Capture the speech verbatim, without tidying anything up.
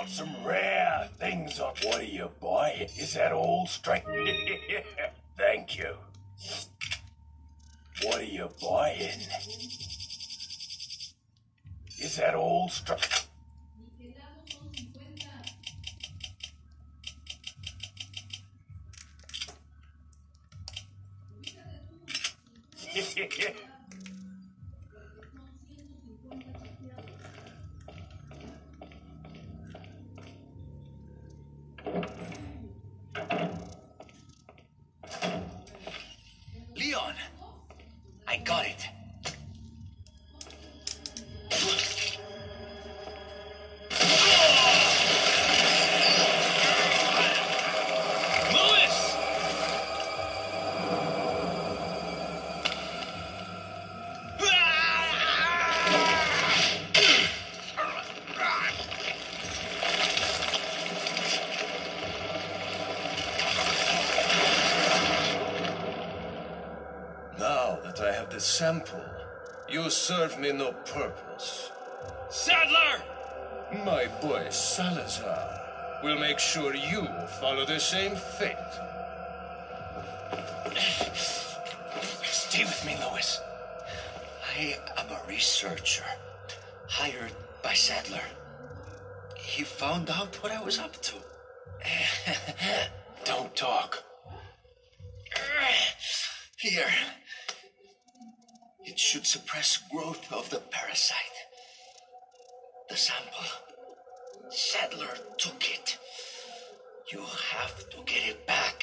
got some rare things on. What are you buying? Is that all straight? Thank you. What are you buying? Is that all straight? Leon, I got it. Now that I have the sample, you serve me no purpose. Sadler! My boy Salazar will make sure you follow the same fate. Stay with me, Louis. I am a researcher hired by Sadler. He found out what I was up to. Don't talk. Here. It should suppress growth of the parasite. The sample. Sadler took it. You have to get it back.